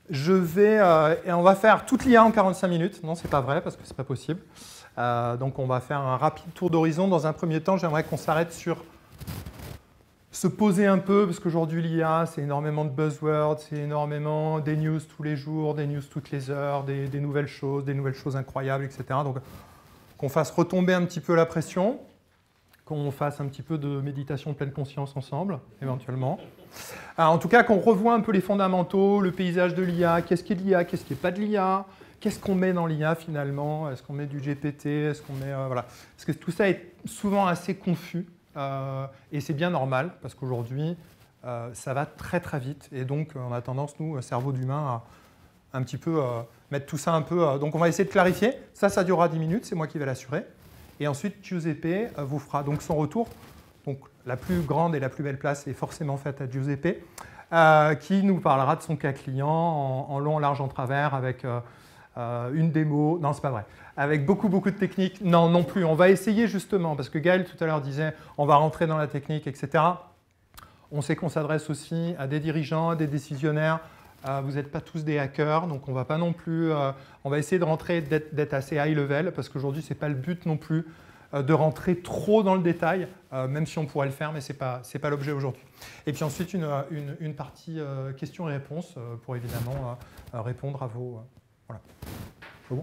Et on va faire toute l'IA en 45 minutes. Non, c'est pas vrai, parce que c'est pas possible. Donc on va faire un rapide tour d'horizon. Dans un premier temps, j'aimerais qu'on s'arrête sur se poser un peu, parce qu'aujourd'hui l'IA, c'est énormément de buzzwords, c'est énormément des news tous les jours, des news toutes les heures, des nouvelles choses incroyables, etc. Donc qu'on fasse retomber un petit peu la pression, qu'on fasse un petit peu de méditation de pleine conscience ensemble, éventuellement. En tout cas, qu'on revoie un peu les fondamentaux, le paysage de l'IA, qu'est-ce qui est de l'IA, qu'est-ce qui n'est pas de l'IA, qu'est-ce qu'on met dans l'IA finalement, est-ce qu'on met du GPT, est-ce qu'on met... voilà. Parce que tout ça est souvent assez confus, et c'est bien normal, parce qu'aujourd'hui, ça va très très vite, et donc on a tendance, nous, cerveau d'humain, à un petit peu mettre tout ça un peu... donc on va essayer de clarifier, ça durera 10 minutes, c'est moi qui vais l'assurer, et ensuite Giuseppe vous fera donc son retour. Donc la plus grande et la plus belle place est forcément faite à Giuseppe, qui nous parlera de son cas client en long, en large, en travers, avec une démo. Non, c'est pas vrai. Avec beaucoup de techniques. Non plus. On va essayer justement, parce que Gaël tout à l'heure disait on va rentrer dans la technique, etc. On sait qu'on s'adresse aussi à des dirigeants, à des décisionnaires. Vous n'êtes pas tous des hackers, donc on va pas non plus... on va essayer de rentrer, d'être assez high level, parce qu'aujourd'hui, ce n'est pas le but non plus de rentrer trop dans le détail, même si on pourrait le faire, mais ce n'est pas l'objet aujourd'hui. Et puis ensuite, une partie questions et réponses pour évidemment répondre à vos... voilà. C'est bon ?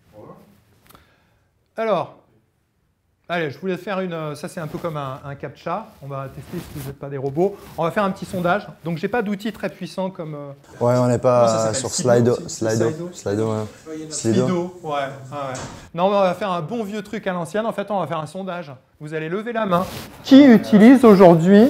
Alors, allez, je voulais faire une... Ça, c'est un peu comme un CAPTCHA. On va tester si vous n'êtes pas des robots. On va faire un petit sondage. Donc, je n'ai pas d'outil très puissant comme... Ouais, on n'est pas sur Slido. Slido, ouais. Non, mais on va faire un bon vieux truc à l'ancienne. En fait, on va faire un sondage. Vous allez lever la main. Qui utilise aujourd'hui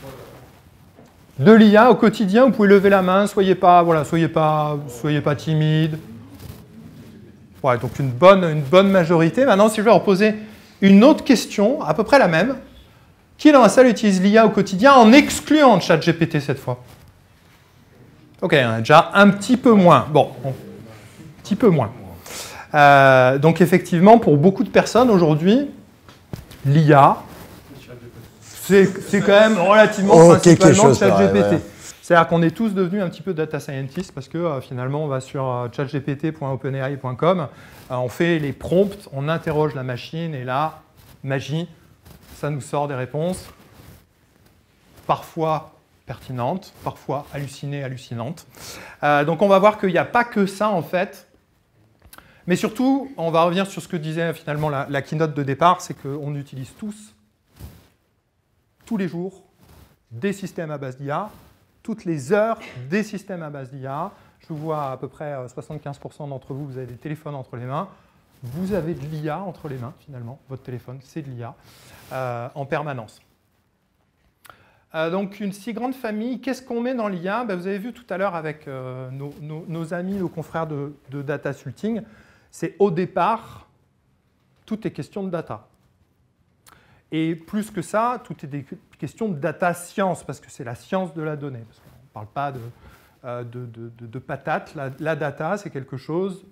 de l'IA au quotidien? Vous pouvez lever la main. Soyez pas timide. Ouais, donc une bonne majorité. Maintenant, si je vais leur poser une autre question, à peu près la même. Qui dans la salle utilise l'IA au quotidien en excluant ChatGPT cette fois? Ok, on a déjà un petit peu moins. Bon, un petit peu moins. Donc effectivement, pour beaucoup de personnes aujourd'hui, l'IA, c'est quand même relativement principalement ChatGPT. C'est-à-dire qu'on est tous devenus un petit peu data scientists parce que finalement, on va sur chatgpt.openai.com, on fait les prompts, on interroge la machine et là, magie, ça nous sort des réponses parfois pertinentes, parfois hallucinantes. Donc on va voir qu'il n'y a pas que ça en fait. Mais surtout, on va revenir sur ce que disait finalement la keynote de départ, c'est qu'on utilise tous les jours, des systèmes à base d'IA, toutes les heures, des systèmes à base d'IA. Je vois à peu près 75% d'entre vous, vous avez des téléphones entre les mains. Vous avez de l'IA entre les mains, finalement. Votre téléphone, c'est de l'IA en permanence. Donc, une si grande famille, qu'est-ce qu'on met dans l'IA? Vous avez vu tout à l'heure avec nos amis, nos confrères de Data Sulting, c'est au départ, tout est question de data. Et plus que ça, tout est des questions de data science, parce que c'est la science de la donnée. Parce qu'on ne parle pas de patates. La data, c'est quelque chose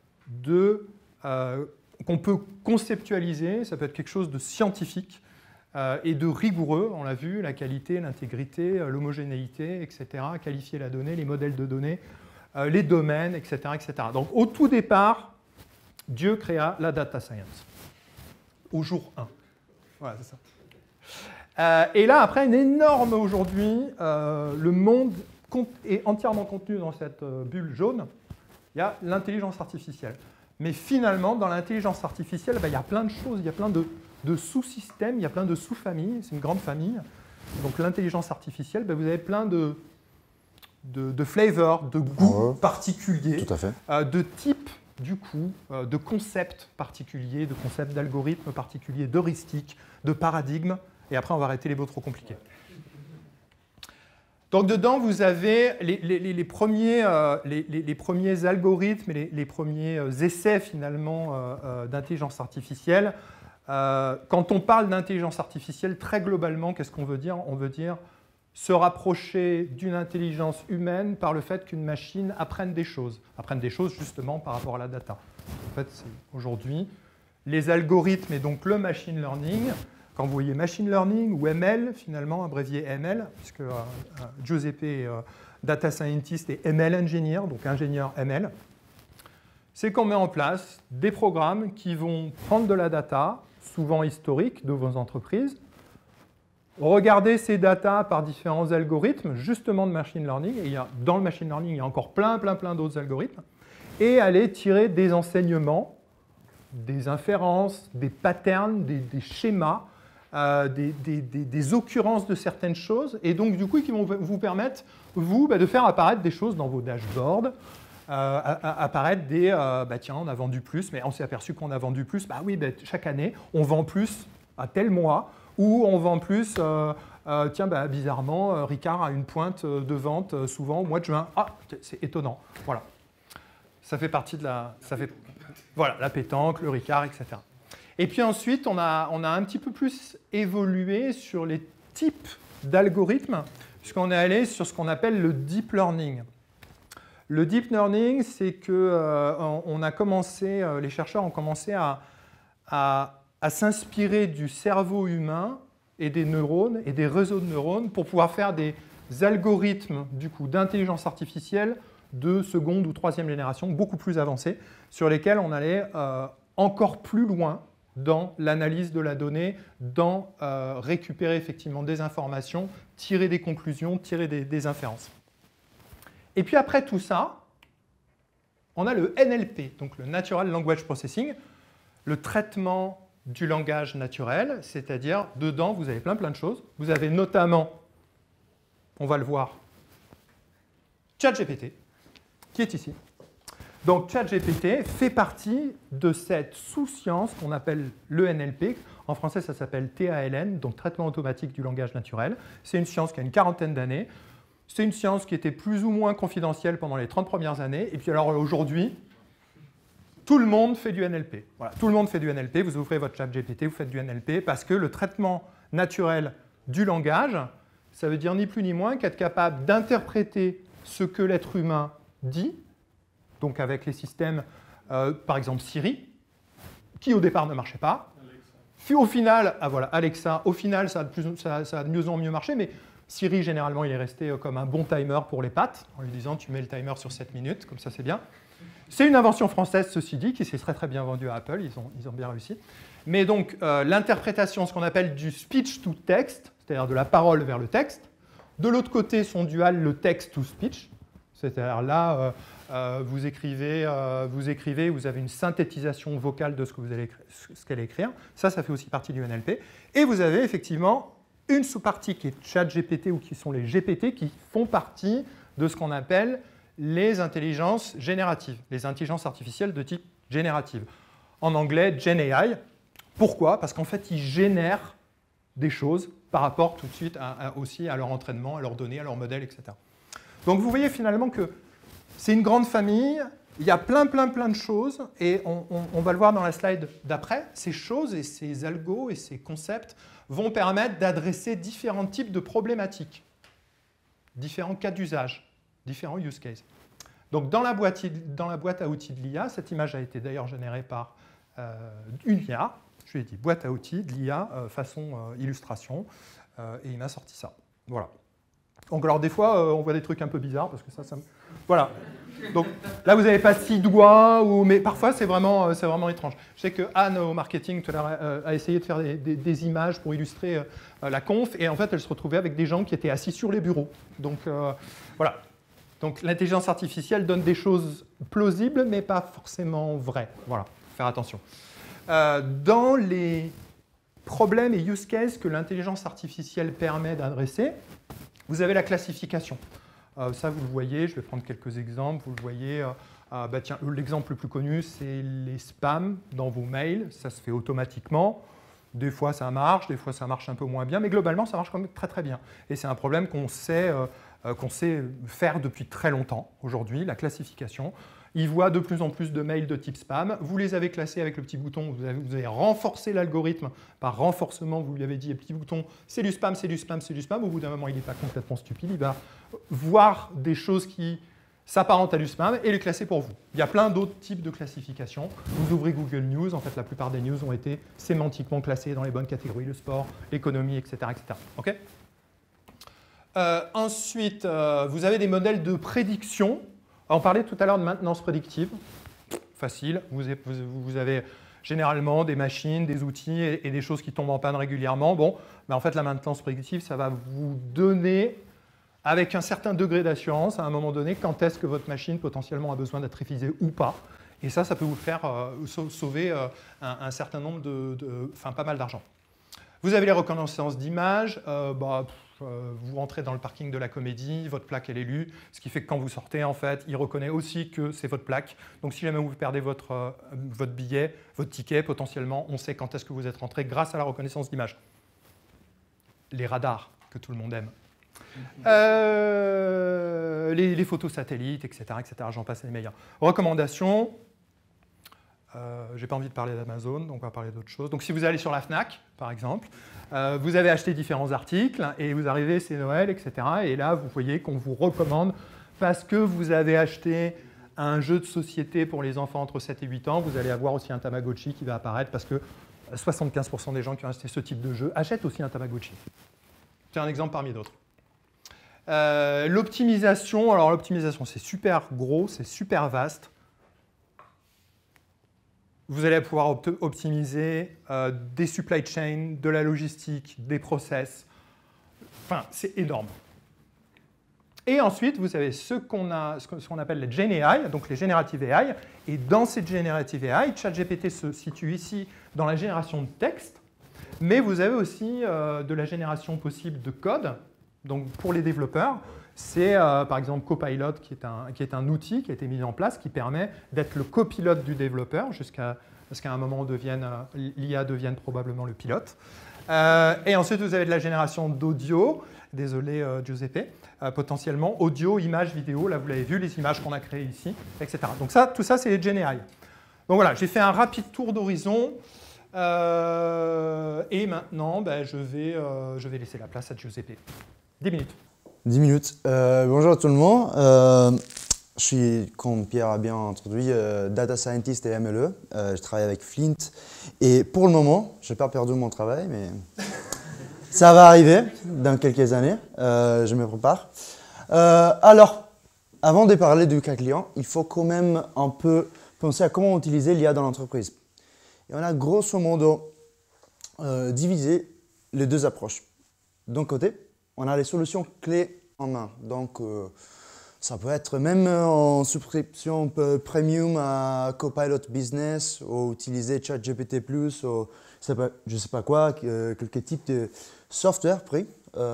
qu'on peut conceptualiser, ça peut être quelque chose de scientifique et de rigoureux, on l'a vu, la qualité, l'intégrité, l'homogénéité, etc., qualifier la donnée, les modèles de données, les domaines, etc., etc. Donc au tout départ, Dieu créa la data science, au jour 1. Voilà, c'est ça. Et là, après, une énorme aujourd'hui, le monde est entièrement contenu dans cette bulle jaune, il y a l'intelligence artificielle. Mais finalement, dans l'intelligence artificielle, il y a plein de choses, il y a plein de sous-systèmes, il y a plein de sous-familles, c'est une grande famille. Donc l'intelligence artificielle, vous avez plein de flavors, de goûts particuliers, tout à fait. De types, du coup, de concepts particuliers, de concepts d'algorithmes particuliers, d'heuristiques, de paradigmes. Et après, on va arrêter les mots trop compliqués. Donc dedans, vous avez les premiers algorithmes et les premiers essais finalement d'intelligence artificielle. Quand on parle d'intelligence artificielle, très globalement, qu'est-ce qu'on veut dire? On veut dire se rapprocher d'une intelligence humaine par le fait qu'une machine apprenne des choses justement par rapport à la data. En fait, aujourd'hui, les algorithmes et donc le machine learning, quand vous voyez machine learning ou ML, finalement, abrévié ML, puisque Giuseppe data scientist et ML engineer, donc ingénieur ML, c'est qu'on met en place des programmes qui vont prendre de la data, souvent historique, de vos entreprises, regarder ces data par différents algorithmes, justement de machine learning, et dans le machine learning, il y a encore plein d'autres algorithmes, et aller tirer des enseignements, des inférences, des patterns, des schémas, des occurrences de certaines choses, et donc du coup qui vont vous permettre, vous, de faire apparaître des choses dans vos dashboards, apparaître des tiens, on a vendu plus, mais on s'est aperçu qu'on a vendu plus, oui, chaque année, on vend plus à tel mois, ou on vend plus, tiens, bizarrement, Ricard a une pointe de vente souvent au mois de juin. Ah, c'est étonnant. Voilà. Ça fait partie de la... Voilà, la pétanque, le Ricard, etc. Et puis ensuite, on a un petit peu plus évolué sur les types d'algorithmes, puisqu'on est allé sur ce qu'on appelle le deep learning. Le deep learning, c'est que les chercheurs ont commencé à s'inspirer du cerveau humain et des neurones et des réseaux de neurones pour pouvoir faire des algorithmes d'intelligence artificielle de seconde ou troisième génération, beaucoup plus avancés, sur lesquels on allait encore plus loin dans l'analyse de la donnée, dans récupérer effectivement des informations, tirer des conclusions, tirer des inférences. Et puis après tout ça, on a le NLP, donc le Natural Language Processing, le traitement du langage naturel, c'est-à-dire dedans vous avez plein de choses. Vous avez notamment, on va le voir, ChatGPT, qui est ici. Donc ChatGPT fait partie de cette sous-science qu'on appelle le NLP. En français, ça s'appelle TALN, donc traitement automatique du langage naturel. C'est une science qui a une quarantaine d'années. C'est une science qui était plus ou moins confidentielle pendant les 30 premières années. Et puis alors aujourd'hui, tout le monde fait du NLP. Voilà, tout le monde fait du NLP. Vous ouvrez votre ChatGPT, vous faites du NLP parce que le traitement naturel du langage, ça veut dire ni plus ni moins qu'être capable d'interpréter ce que l'être humain dit, donc avec les systèmes, par exemple Siri, qui au départ ne marchait pas. Alexa. Au final, voilà, Alexa, au final, ça a de mieux en mieux marché, mais Siri, généralement, il est resté comme un bon timer pour les pattes, en lui disant tu mets le timer sur 7 minutes, comme ça c'est bien. C'est une invention française, ceci dit, qui s'est très bien vendue à Apple, ils ont bien réussi. Mais donc, l'interprétation, ce qu'on appelle du speech to text, c'est-à-dire de la parole vers le texte. De l'autre côté, son dual, le text to speech, c'est-à-dire là, vous écrivez, vous avez une synthétisation vocale de ce qu'elle écrire. Ça fait aussi partie du NLP. Et vous avez effectivement une sous-partie qui est ChatGPT ou qui sont les GPT qui font partie de ce qu'on appelle les intelligences génératives, les intelligences artificielles de type générative. En anglais, Gen AI. Pourquoi? Parce qu'en fait, ils génèrent des choses par rapport tout de suite aussi à leur entraînement, à leurs données, à leurs modèles, etc. Donc vous voyez finalement que c'est une grande famille, il y a plein de choses, et on va le voir dans la slide d'après, ces choses et ces algos et ces concepts vont permettre d'adresser différents types de problématiques, différents cas d'usage, différents use cases. Donc dans la boîte à outils de l'IA, cette image a été d'ailleurs générée par une IA, je lui ai dit boîte à outils de l'IA façon illustration, et il m'a sorti ça. Voilà. Donc alors des fois, on voit des trucs un peu bizarres, parce que ça me... Voilà. Donc là, vous n'avez pas 6 doigts, mais parfois c'est vraiment étrange. Je sais que Anne au marketing a essayé de faire des images pour illustrer la conf, et en fait, elle se retrouvait avec des gens qui étaient assis sur les bureaux. Donc voilà. Donc l'intelligence artificielle donne des choses plausibles, mais pas forcément vraies. Voilà, faire attention. Dans les problèmes et use cases que l'intelligence artificielle permet d'adresser, vous avez la classification. Ça, vous le voyez, je vais prendre quelques exemples. Vous le voyez, tiens, l'exemple le plus connu, c'est les spams dans vos mails. Ça se fait automatiquement. Des fois, ça marche un peu moins bien, mais globalement, ça marche quand même très bien. Et c'est un problème qu'on sait faire depuis très longtemps aujourd'hui, la classification. Il voit de plus en plus de mails de type spam. Vous les avez classés avec le petit bouton. Vous avez renforcé l'algorithme. Par renforcement, vous lui avez dit, le petit bouton, c'est du spam, c'est du spam, c'est du spam. Au bout d'un moment, il n'est pas complètement stupide. Il va voir des choses qui s'apparentent à du spam et les classer pour vous. Il y a plein d'autres types de classification. Vous ouvrez Google News. En fait, la plupart des news ont été sémantiquement classées dans les bonnes catégories, le sport, l'économie, etc. etc. Okay. Ensuite, vous avez des modèles de prédiction. On parlait tout à l'heure de maintenance prédictive. Facile. Vous avez généralement des machines, des outils et des choses qui tombent en panne régulièrement. Bon, mais en fait, la maintenance prédictive, ça va vous donner, avec un certain degré d'assurance, à un moment donné, quand est-ce que votre machine potentiellement a besoin d'être révisée ou pas. Et ça peut vous faire sauver un certain nombre pas mal d'argent. Vous avez les reconnaissances d'images. Vous rentrez dans le parking de la Comédie, votre plaque elle est lue, ce qui fait que quand vous sortez, en fait, il reconnaît aussi que c'est votre plaque. Donc si jamais vous perdez votre billet, votre ticket, potentiellement, on sait quand est-ce que vous êtes rentré grâce à la reconnaissance d'image. Les radars que tout le monde aime. Les photos satellites, etc. J'en passe les meilleurs. Recommandations. Je n'ai pas envie de parler d'Amazon, donc on va parler d'autre chose. Donc si vous allez sur la Fnac, par exemple, vous avez acheté différents articles et vous arrivez, c'est Noël, etc. Et là, vous voyez qu'on vous recommande, parce que vous avez acheté un jeu de société pour les enfants entre 7 et 8 ans, vous allez avoir aussi un Tamagotchi qui va apparaître, parce que 75% des gens qui ont acheté ce type de jeu achètent aussi un Tamagotchi. C'est un exemple parmi d'autres. L'optimisation, alors l'optimisation, c'est super gros, c'est super vaste. Vous allez pouvoir optimiser des supply chains, de la logistique, des process. Enfin, c'est énorme. Et ensuite, vous avez ce qu'on appelle les Gen AI, donc les Generative AI. Et dans ces Generative AI, ChatGPT se situe ici dans la génération de texte, mais vous avez aussi de la génération possible de code. Donc pour les développeurs, c'est par exemple Copilot qui est un outil qui a été mis en place qui permet d'être le copilote du développeur jusqu'à ce qu'à un moment l'IA devienne probablement le pilote. Et ensuite, vous avez de la génération d'audio, désolé Giuseppe, potentiellement audio, images, vidéo, là vous l'avez vu, les images qu'on a créées ici, etc. Donc tout ça c'est les Gen AI. Donc voilà, j'ai fait un rapide tour d'horizon. Et maintenant, je vais laisser la place à Giuseppe. 10 minutes. 10 minutes. Bonjour à tout le monde. Je suis, comme Pierre a bien introduit, data scientist et MLE. Je travaille avec Flint. Et pour le moment, je n'ai pas perdu mon travail, mais ça va arriver dans quelques années. Je me prépare. Alors, avant de parler du cas client, il faut quand même un peu penser à comment utiliser l'IA dans l'entreprise. Et on a grosso modo divisé les deux approches. D'un côté, on a les solutions clés en main. Donc, ça peut être même en subscription premium à Copilot Business ou utiliser ChatGPT+, ou je ne sais pas quoi, quelques types de software pris,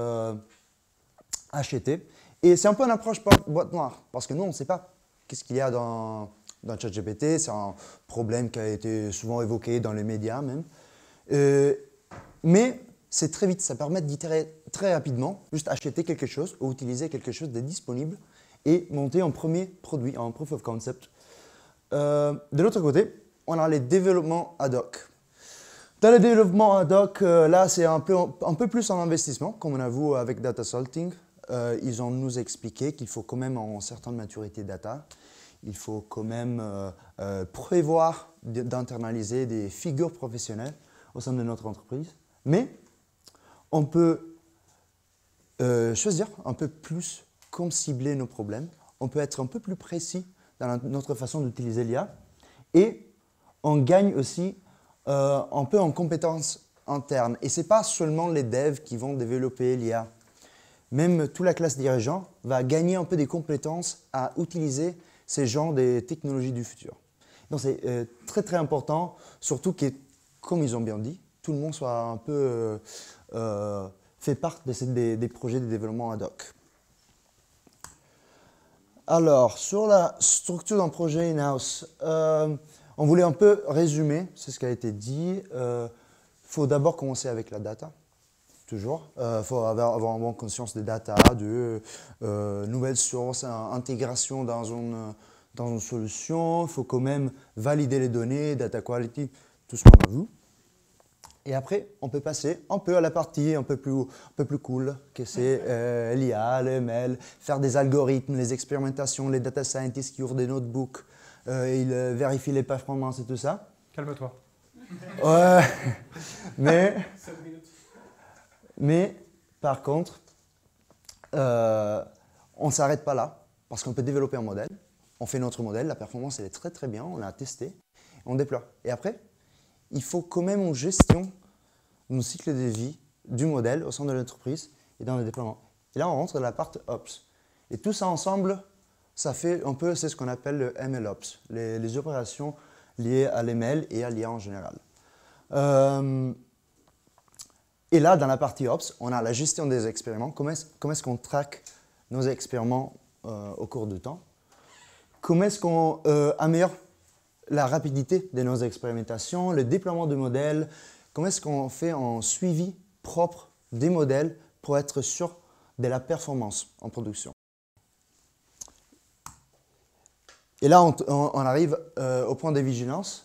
achetés. Et c'est un peu une approche boîte noire, parce que nous, on ne sait pas qu'est-ce qu'il y a dans ChatGPT. C'est un problème qui a été souvent évoqué dans les médias même. Mais c'est très vite, ça permet d'itérer très rapidement, juste acheter quelque chose ou utiliser quelque chose de disponible et monter un premier produit, un proof of concept. De l'autre côté, on a les développements ad hoc. Dans les développements ad hoc, là, c'est un peu plus en investissement, comme on a vu avec Data Salting. Ils ont nous expliqué qu'il faut quand même une certaine maturité data. Il faut quand même prévoir d'internaliser des figures professionnelles au sein de notre entreprise. Mais on peut choisir un peu plus comment cibler nos problèmes. On peut être un peu plus précis dans notre façon d'utiliser l'IA. Et on gagne aussi un peu en compétences internes. Et ce n'est pas seulement les devs qui vont développer l'IA. Même toute la classe dirigeante va gagner un peu des compétences à utiliser ces genres de technologies du futur. Donc c'est très très important, surtout que, comme ils ont bien dit, tout le monde soit un peu fait partie des projets de développement ad hoc. Alors, sur la structure d'un projet in-house, on voulait un peu résumer, c'est ce qui a été dit. Il faut d'abord commencer avec la data, toujours. Il faut avoir vraiment conscience des data, de nouvelles sources, intégration dans une solution. Il faut quand même valider les données, data quality, tout ce qu'on a vu. Et après, on peut passer un peu à la partie un peu plus cool, que c'est l'IA, le ML, faire des algorithmes, les expérimentations, les data scientists qui ouvrent des notebooks, ils vérifient les performances et tout ça. Calme-toi. Ouais, mais par contre, on ne s'arrête pas là, parce qu'on peut développer un modèle. On fait notre modèle, la performance elle est très très bien, on a testé, on déploie. Et après, il faut quand même une gestion de nos cycles de vie du modèle au sein de l'entreprise et dans le déploiement. Et là, on rentre dans la partie Ops. Et tout ça ensemble, ça fait un peu, c'est ce qu'on appelle le MLOps, les opérations liées à l'ML et à l'IA en général. Et là, dans la partie Ops, on a la gestion des expériments. Comment est-ce qu'on traque nos expériments au cours du temps? Comment est-ce qu'on améliore la rapidité de nos expérimentations, le déploiement de modèles? Comment est-ce qu'on fait un suivi propre des modèles pour être sûr de la performance en production? Et là, on arrive au point de vigilance.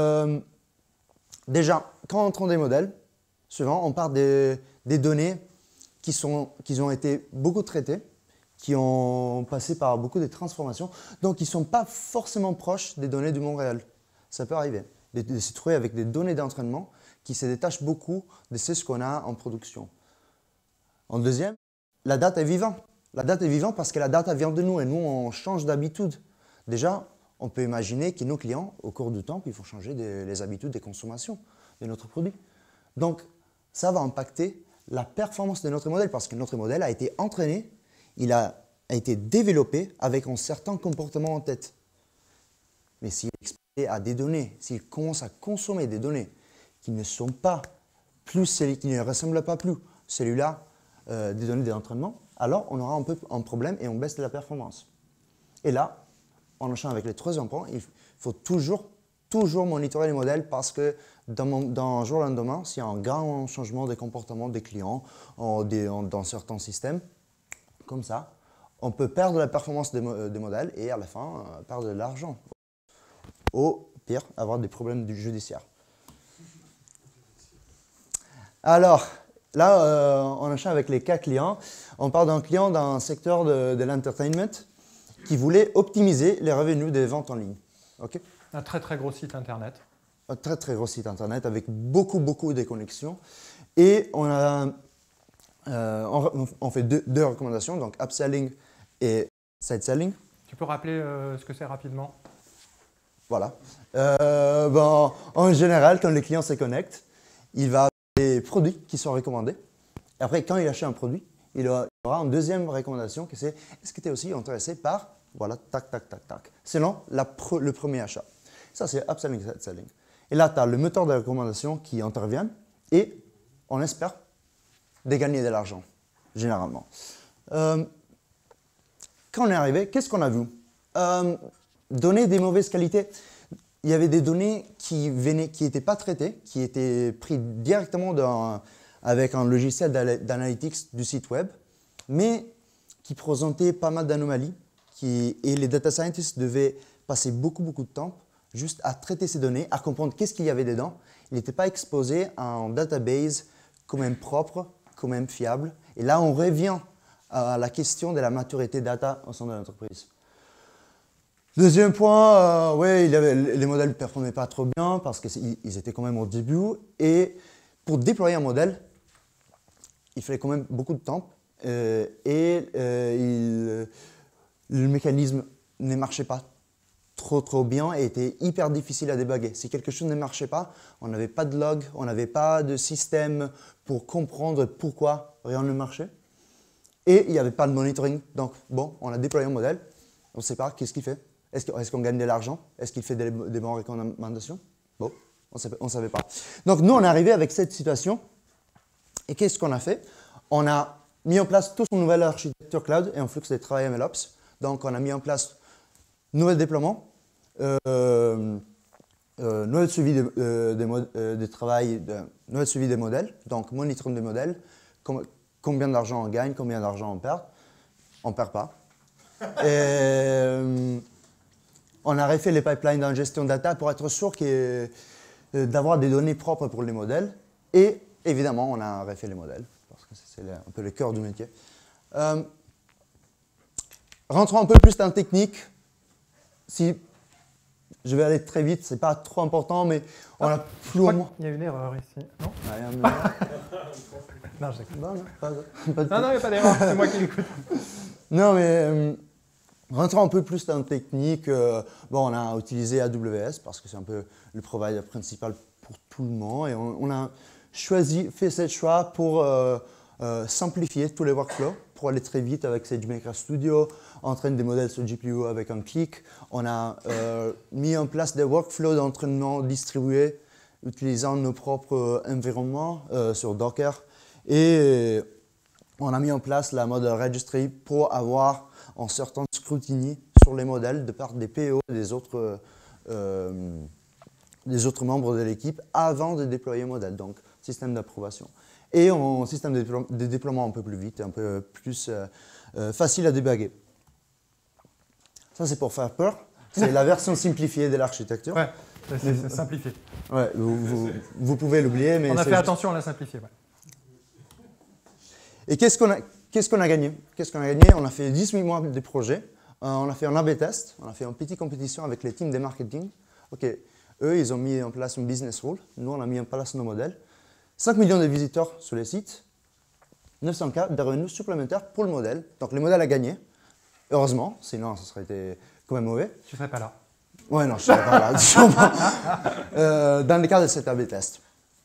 Déjà, quand on traite des modèles, souvent, on part des données qui ont été beaucoup traitées, qui ont passé par beaucoup de transformations, donc qui ne sont pas forcément proches des données du monde réel. Ça peut arriver, de se trouver avec des données d'entraînement qui se détachent beaucoup de ce qu'on a en production. En deuxième, la data est vivante. La data est vivante parce que la data vient de nous et nous, on change d'habitude. Déjà, on peut imaginer que nos clients, au cours du temps, il faut changer les habitudes de consommation de notre produit. Donc, ça va impacter la performance de notre modèle parce que notre modèle a été entraîné, il a été développé avec un certain comportement en tête. Mais s'il est exposé à des données, s'il commence à consommer des données qui ne sont pas plus, qui ne ressemblent pas plus celui-là des données d'entraînement, alors on aura un peu un problème et on baisse de la performance. Et là, on enchaîne avec le troisième point, il faut toujours monitorer les modèles parce que dans un jour au lendemain, s'il y a un grand changement de comportement des clients dans certains systèmes, comme ça, on peut perdre la performance des modèles et à la fin, perdre de l'argent. Ou pire, avoir des problèmes judiciaires. Alors, là, on enchaîne avec les cas clients. On parle d'un client dans le secteur de l'entertainment qui voulait optimiser les revenus des ventes en ligne. Okay? Un très très gros site internet. Un très très gros site internet avec beaucoup de connexions. Et on fait deux recommandations, donc upselling et side selling. Tu peux rappeler ce que c'est rapidement? Voilà. En général, quand le client se connecte, il va avoir des produits qui sont recommandés. Et après, quand il achète un produit, il aura une deuxième recommandation qui c'est est-ce que tu es aussi intéressé par, voilà, tac, selon le premier achat. Ça, c'est upselling, side selling. Et là, tu as le moteur de recommandation qui intervient et on espère de gagner de l'argent, généralement. Quand on est arrivé, qu'est-ce qu'on a vu? Données des mauvaises qualités. Il y avait des données qui n'étaient pas traitées, qui étaient prises directement avec un logiciel d'analytics du site web, mais qui présentaient pas mal d'anomalies. Et les data scientists devaient passer beaucoup de temps juste à traiter ces données, à comprendre qu'est-ce qu'il y avait dedans. Il n'était pas exposé à un database quand même propre, quand même fiable. Et là, on revient à la question de la maturité data au sein de l'entreprise. Deuxième point, les modèles ne performaient pas trop bien parce qu'ils étaient quand même au début. Et pour déployer un modèle, il fallait quand même beaucoup de temps. Le mécanisme ne marchait pas trop bien et était hyper difficile à débugger. Si quelque chose ne marchait pas, on n'avait pas de log, on n'avait pas de système pour comprendre pourquoi rien ne marchait. Et il n'y avait pas de monitoring. Donc, bon, on a déployé un modèle, on ne sait pas qu'est-ce qu'il fait. Est-ce qu'on gagne de l'argent? Est-ce qu'il fait des bonnes recommandations? Bon, on ne savait pas. Donc, nous, on est arrivé avec cette situation. Et qu'est-ce qu'on a fait? On a mis en place toute une nouvelle architecture cloud et un flux de travail MLOps. Donc, on a mis en place nouvel déploiement, nouvel suivi de travail, nouvel suivi des modèles, donc monitoring des modèles, combien d'argent on gagne, combien d'argent on perd. On ne perd pas. On a refait les pipelines d'ingestion data pour être sûr d'avoir des données propres pour les modèles. Et évidemment, on a refait les modèles, parce que c'est un peu le cœur du métier. Rentrons un peu plus dans la technique. je vais aller très vite, c'est pas trop important, mais on a plus ou moins. Il y a une erreur ici, non? Non, je sais pas. Non, pas Non, il n'y a pas d'erreur, c'est moi qui l'écoute. Non, mais rentrons un peu plus dans la technique. Bon, on a utilisé AWS parce que c'est un peu le provider principal pour tout le monde. Et on a fait ce choix pour simplifier tous les workflows, pour aller très vite avec SageMaker Studio, entraîner des modèles sur GPU avec un clic. On a mis en place des workflows d'entraînement distribués utilisant nos propres environnements sur Docker. Et on a mis en place la mode registry pour avoir un certain scrutiny sur les modèles de part des PO et des autres membres de l'équipe avant de déployer le modèle, donc système d'approbation. Et un système de déploiement un peu plus vite, un peu plus facile à débaguer. Ça, c'est pour faire peur. C'est la version simplifiée de l'architecture. Ouais, c'est simplifié. Ouais, vous pouvez l'oublier, mais on a fait attention à la simplifier. Ouais. Et qu'est-ce qu'on a gagné? On a fait 18 mois de projet. On a fait un A/B test. On a fait une petite compétition avec les teams de marketing. OK, eux, ils ont mis en place une business rule. Nous, on a mis en place nos modèles. 5 millions de visiteurs sur les sites. 900K de revenus supplémentaires pour le modèle. Donc, le modèle a gagné. Heureusement, sinon, ça serait été quand même mauvais. Tu ne serais pas là. Ouais, non, je ne serais pas là. Dans le cadre de cet A/B test.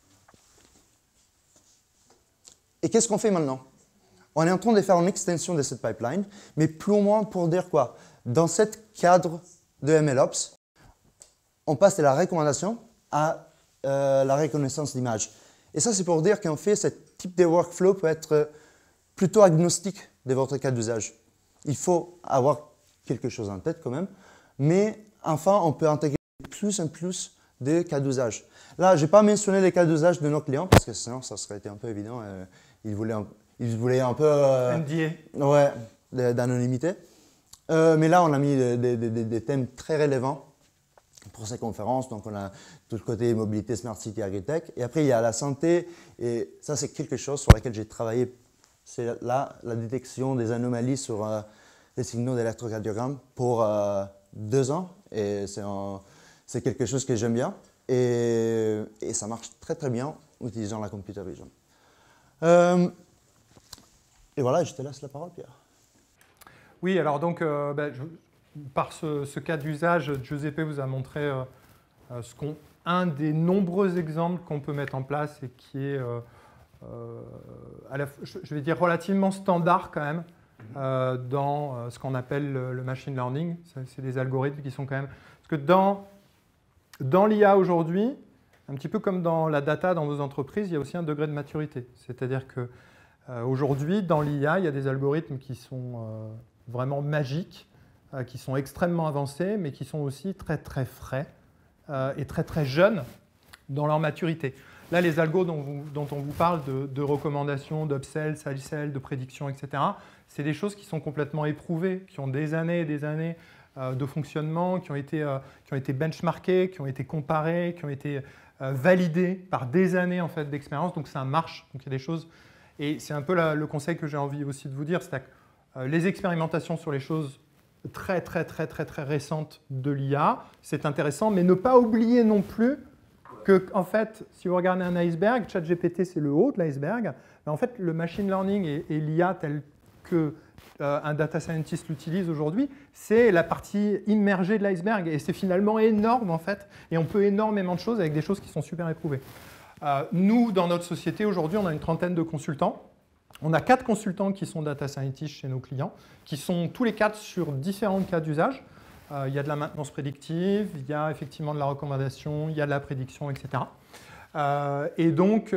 Et qu'est-ce qu'on fait maintenant? On est en train de faire une extension de cette pipeline, mais plus ou moins pour dire quoi? Dans ce cadre de MLOps, on passe de la recommandation à la reconnaissance d'image. Et ça, c'est pour dire qu'en fait, ce type de workflow peut être plutôt agnostique de votre cas d'usage. Il faut avoir quelque chose en tête quand même, mais enfin, on peut intégrer plus en plus de cas d'usage. Là, je n'ai pas mentionné les cas d'usage de nos clients, parce que sinon, ça serait été un peu évident. Ils voulaient un peu… NDA. Ouais, d'anonymité. Mais là, on a mis des thèmes très relevants pour ces conférences. Donc, on a tout le côté mobilité, smart city, agritech. Et après, il y a la santé. Et ça, c'est quelque chose sur lequel j'ai travaillé. C'est là la détection des anomalies sur les signaux d'électrocardiogramme pour 2 ans. Et c'est quelque chose que j'aime bien. Et ça marche très, très bien utilisant la computer vision. Et voilà, je te laisse la parole, Pierre. Oui, alors donc, par ce cas d'usage, Giuseppe vous a montré un des nombreux exemples qu'on peut mettre en place et qui est, je vais dire, relativement standard quand même dans ce qu'on appelle le machine learning. C'est des algorithmes qui sont quand même… Parce que dans l'IA aujourd'hui, un petit peu comme dans la data dans vos entreprises, il y a aussi un degré de maturité. C'est-à-dire qu'aujourd'hui, dans l'IA, il y a des algorithmes qui sont vraiment magiques, qui sont extrêmement avancés, mais qui sont aussi très très frais et très très jeunes dans leur maturité. Là, les algos dont on vous parle de recommandations, d'upsell, sell, de prédiction, etc., c'est des choses qui sont complètement éprouvées, qui ont des années et des années de fonctionnement, qui ont été benchmarkées, qui ont été comparées, qui ont été validées par des années en fait, d'expérience. Donc ça marche. Donc il y a des choses. Et c'est un peu le conseil que j'ai envie aussi de vous dire, c'est que les expérimentations sur les choses très récentes de l'IA, c'est intéressant, mais ne pas oublier non plus que, en fait, si vous regardez un iceberg, ChatGPT c'est le haut de l'iceberg, mais en fait le machine learning et l'IA tel que un data scientist l'utilise aujourd'hui, c'est la partie immergée de l'iceberg et c'est finalement énorme en fait, et on peut énormément de choses avec des choses qui sont super éprouvées. Nous, dans notre société aujourd'hui, on a une trentaine de consultants. On a 4 consultants qui sont data scientists chez nos clients, qui sont tous les 4 sur différents cas d'usage. Il y a de la maintenance prédictive, il y a effectivement de la recommandation, il y a de la prédiction, etc. Donc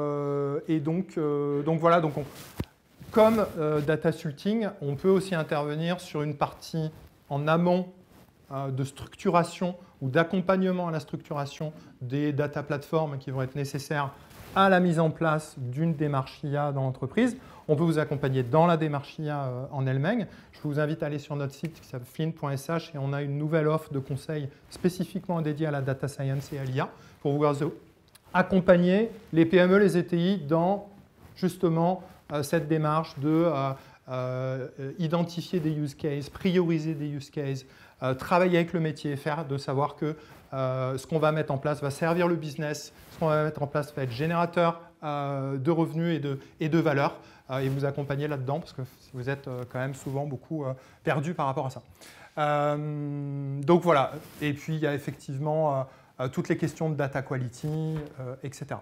voilà, comme data salting, on peut aussi intervenir sur une partie en amont de structuration ou d'accompagnement à la structuration des data platforms qui vont être nécessaires à la mise en place d'une démarche IA dans l'entreprise. On peut vous accompagner dans la démarche IA en elle-même. Je vous invite à aller sur notre site qui s'appelle flint.sh et on a une nouvelle offre de conseils spécifiquement dédiée à la data science et à l'IA pour vous accompagner les PME, les ETI dans justement cette démarche de identifier des use cases, prioriser des use cases, travailler avec le métier, faire de savoir que ce qu'on va mettre en place va servir le business, ce qu'on va mettre en place va être générateur de revenus et de valeur, et vous accompagner là-dedans, parce que vous êtes quand même souvent beaucoup perdu par rapport à ça. Donc voilà, et puis il y a effectivement toutes les questions de data quality, etc.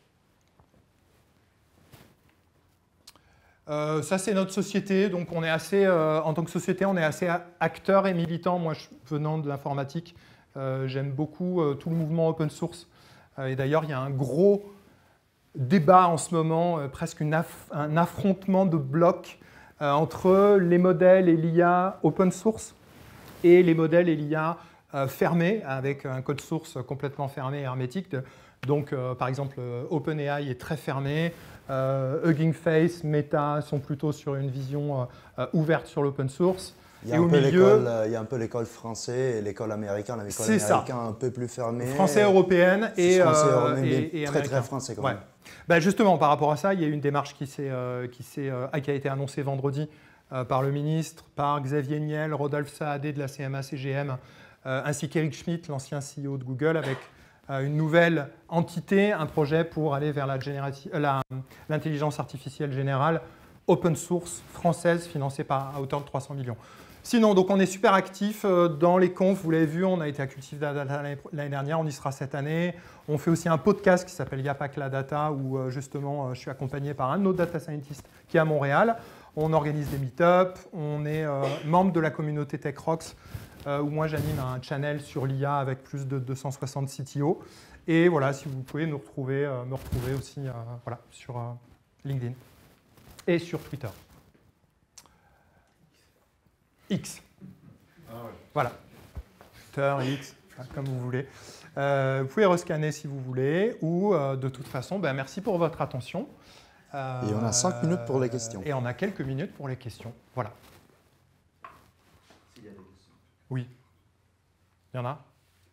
Ça, c'est notre société. Donc, on est assez, en tant que société, on est assez acteur et militant. Moi, venant de l'informatique, j'aime beaucoup tout le mouvement open source. Et d'ailleurs, il y a un gros débat en ce moment, presque un affrontement de blocs entre les modèles et l'IA open source et les modèles et l'IA fermés, avec un code source complètement fermé et hermétique. Donc, par exemple, OpenAI est très fermé. Hugging Face, Meta sont plutôt sur une vision ouverte sur l'open source. Il y a un peu l'école française et l'école américaine. L'école américaine un peu plus fermée. Français européenne et très très français quand même. Ouais. Ben justement, par rapport à ça, il y a une démarche qui a été annoncée vendredi par le ministre, par Xavier Niel, Rodolphe Saadé de la CMA-CGM, ainsi qu'Eric Schmidt, l'ancien CEO de Google, avec une nouvelle entité, un projet pour aller vers l'intelligence artificielle générale open source française financée à hauteur de 300 millions. Sinon, donc on est super actif dans les confs, vous l'avez vu, on a été à Cultive Data l'année dernière, on y sera cette année. On fait aussi un podcast qui s'appelle Y'a pas que la data, où justement je suis accompagné par un de nos data scientists qui est à Montréal. On organise des meet-ups, on est membre de la communauté Tech Rocks, où moi j'anime un channel sur l'IA avec plus de 260 CTO. Et voilà, si vous pouvez me retrouver aussi voilà, sur LinkedIn et sur Twitter. X. Ah ouais. Voilà. Twitter, X, comme vous voulez. Vous pouvez rescanner si vous voulez, ou de toute façon, ben, merci pour votre attention. Et on a 5 minutes pour les questions. Et on a quelques minutes pour les questions. Voilà. Oui. Il y en a?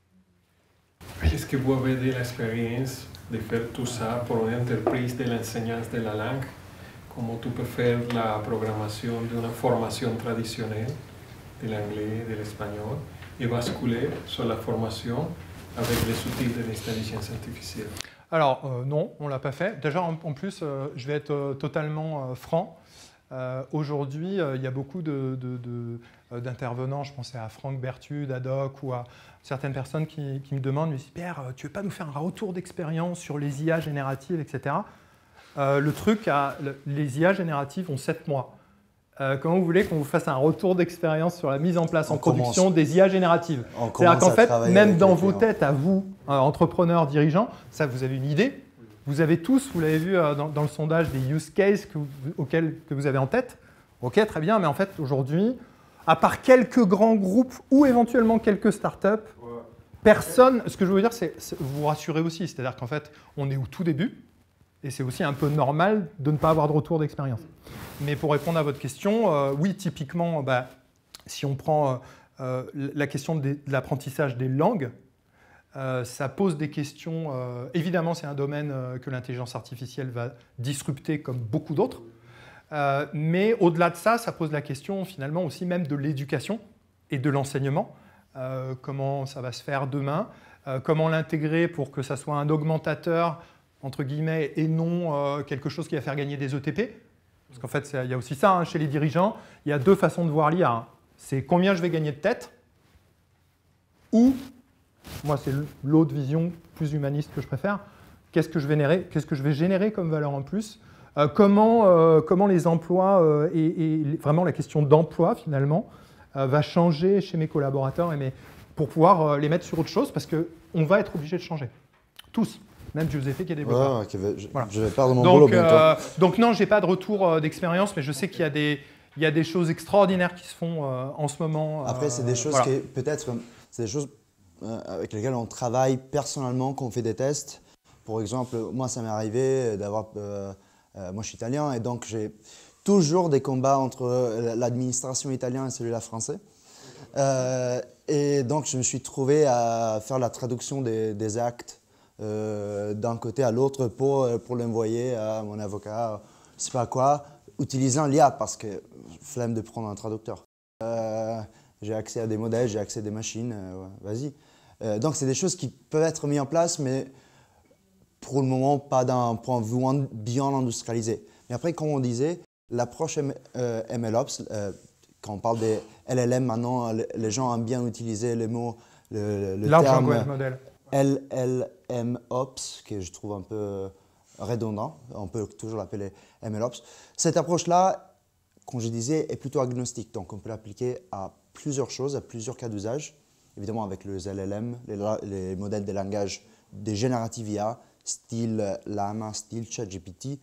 Est-ce que vous avez de l'expérience de faire tout ça pour une entreprise de l'enseignance de la langue? Comment tu peux faire la programmation d'une formation traditionnelle de l'anglais, de l'espagnol, et basculer sur la formation avec les outils de l'intelligence artificielle? Alors non, on ne l'a pas fait. Déjà, en plus, je vais être totalement franc. Aujourd'hui, il y a beaucoup d'intervenants, je pensais à Franck Berthude, à Doc, ou à certaines personnes qui me demandent, mais Pierre, tu ne veux pas nous faire un retour d'expérience sur les IA génératives, etc. Le truc, les IA génératives ont 7 mois. Comment vous voulez qu'on vous fasse un retour d'expérience sur la mise en place en production des IA génératives? C'est-à-dire qu'en fait, même dans vos têtes, à vous, entrepreneurs, dirigeants, ça, vous avez une idée. Vous avez tous, vous l'avez vu dans le sondage, des use cases que vous avez en tête. Ok, très bien, mais en fait, aujourd'hui, à part quelques grands groupes ou éventuellement quelques startups, personne, ce que je veux dire, c'est vous vous rassurez aussi. C'est-à-dire qu'en fait, on est au tout début. Et c'est aussi un peu normal de ne pas avoir de retour d'expérience. Mais pour répondre à votre question, oui, typiquement, si on prend la question de l'apprentissage des langues, ça pose des questions. Évidemment, c'est un domaine que l'intelligence artificielle va disrupter comme beaucoup d'autres. Mais au-delà de ça, ça pose la question finalement aussi même de l'éducation et de l'enseignement. Comment ça va se faire demain? Comment l'intégrer pour que ça soit un augmentateur entre guillemets, et non quelque chose qui va faire gagner des ETP. Parce qu'en fait, il y a aussi ça, hein, chez les dirigeants, il y a deux façons de voir l'IA. Hein. C'est combien je vais gagner de tête, ou, moi c'est l'autre vision plus humaniste que je préfère, qu'est-ce que je vais générer comme valeur en plus, comment les emplois, et vraiment la question d'emploi finalement, va changer chez mes collaborateurs, pour pouvoir les mettre sur autre chose, parce qu'on va être obligé de changer. Tous. Même Giuseppe qui est développeur. Voilà. Je vais perdre mon boulot bientôt. Donc non, je n'ai pas de retour d'expérience, mais je sais qu'il y a des choses extraordinaires qui se font en ce moment. Après, c'est des choses qui, peut-être, c'est des choses avec lesquelles on travaille personnellement, qu'on fait des tests. Pour exemple, moi, ça m'est arrivé d'avoir... moi, je suis italien et donc j'ai toujours des combats entre l'administration italienne et celui-là français. Et donc, je me suis trouvé à faire la traduction des actes d'un côté à l'autre pour l'envoyer à mon avocat, je sais pas quoi, utilisant l'IA parce que flemme de prendre un traducteur. j'ai accès à des modèles, j'ai accès à des machines, vas-y. Donc c'est des choses qui peuvent être mises en place, mais pour le moment, pas d'un point de vue bien industrialisé. Mais après, comme on disait, l'approche MLOps, quand on parle des LLM maintenant, les gens aiment bien utiliser les mots, le terme LLMOps, que je trouve un peu redondant, on peut toujours l'appeler MLOps. Cette approche-là, comme je disais, est plutôt agnostique, donc on peut l'appliquer à plusieurs choses, à plusieurs cas d'usage. Évidemment, avec les LLM, les modèles de langage des génératifs IA, style Llama, style ChatGPT,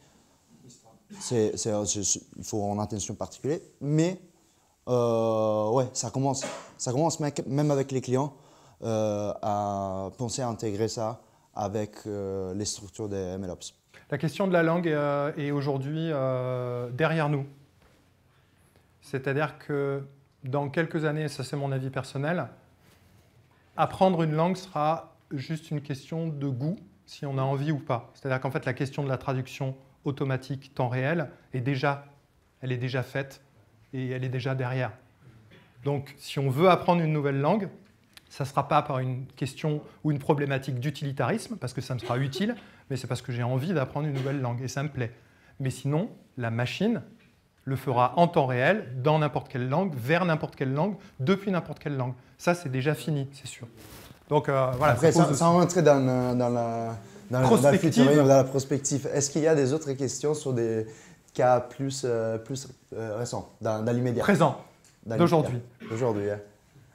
il faut en attention particulière. Mais ouais, ça commence même avec les clients à penser à intégrer ça avec les structures des MLOps. La question de la langue est aujourd'hui derrière nous. C'est-à-dire que dans quelques années, ça c'est mon avis personnel, apprendre une langue sera juste une question de goût, si on a envie ou pas. C'est-à-dire qu'en fait, la question de la traduction automatique temps réel elle est déjà faite et elle est déjà derrière. Donc, si on veut apprendre une nouvelle langue, ça ne sera pas par une question ou une problématique d'utilitarisme, parce que ça me sera utile, mais c'est parce que j'ai envie d'apprendre une nouvelle langue et ça me plaît. Mais sinon, la machine le fera en temps réel, dans n'importe quelle langue, vers n'importe quelle langue, depuis n'importe quelle langue. Ça, c'est déjà fini, c'est sûr. Donc, voilà. Après, sans rentrer dans le futur, dans la prospective, est-ce qu'il y a des autres questions sur des cas plus récents, dans l'immédiat? Présent, d'aujourd'hui. D'aujourd'hui, hein.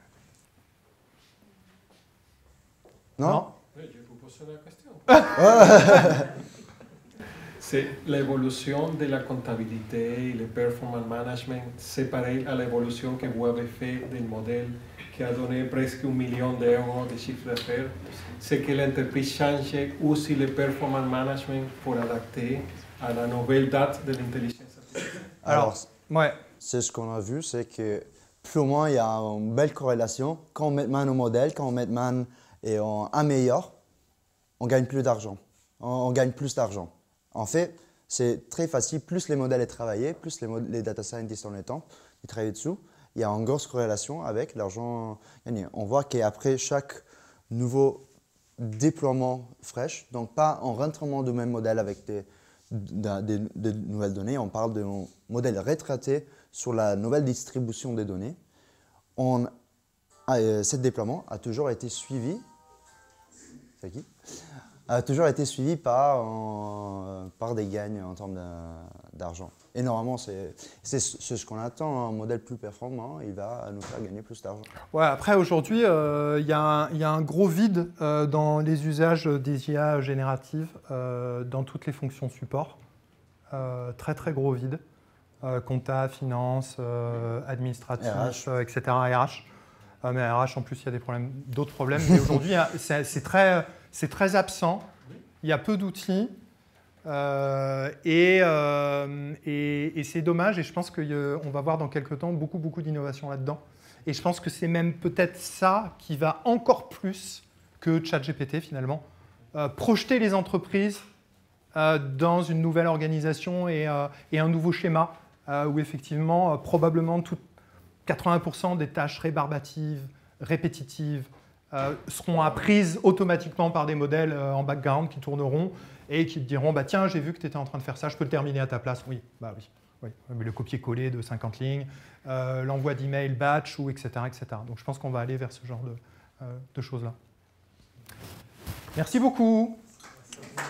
Non? Oui, je vous pose la question. C'est l'évolution de la comptabilité et le performance management, c'est pareil à l'évolution que vous avez fait d'un modèle qui a donné presque 1 million d'euros de chiffre d'affaires. C'est que l'entreprise change aussi le performance management pour adapter à la nouvelle date de l'intelligence artificielle. Alors, ouais. C'est ce qu'on a vu, c'est que plus ou moins il y a une belle corrélation. Quand on met main au modèle, quand on met main et on améliore, on gagne plus d'argent. On gagne plus d'argent. En fait, c'est très facile. Plus les modèles sont travaillés, plus les data scientists en temps, ils travaillent dessus. Il y a une grosse corrélation avec l'argent gagné. On voit qu'après chaque nouveau déploiement fraîche, donc pas en rentrement du même modèle avec des nouvelles données, on parle de modèle retraité sur la nouvelle distribution des données. Ce déploiement a toujours été suivi. C'est qui? A toujours été suivi par des gains en termes d'argent. Et normalement, c'est ce qu'on attend. Un modèle plus performant, il va nous faire gagner plus d'argent. Ouais, après, aujourd'hui, il y a un gros vide dans les usages des IA génératives dans toutes les fonctions support. Très, très gros vide. Compta, finance, administratif, etc. RH. Mais RH, en plus, il y a d'autres problèmes. Mais aujourd'hui, c'est très absent. Il y a peu d'outils. Et c'est dommage. Et je pense qu'on va voir dans quelques temps beaucoup d'innovation là-dedans. Et je pense que c'est même peut-être ça qui va encore plus que ChatGPT, finalement, projeter les entreprises dans une nouvelle organisation et un nouveau schéma où, effectivement, probablement 80% des tâches rébarbatives, répétitives, seront apprises automatiquement par des modèles en background qui tourneront et qui te diront bah, « Tiens, j'ai vu que tu étais en train de faire ça, je peux le terminer à ta place. » Oui, bah oui. Le copier-coller de 50 lignes, l'envoi d'email batch, ou etc., etc. Donc je pense qu'on va aller vers ce genre de choses-là. Merci beaucoup.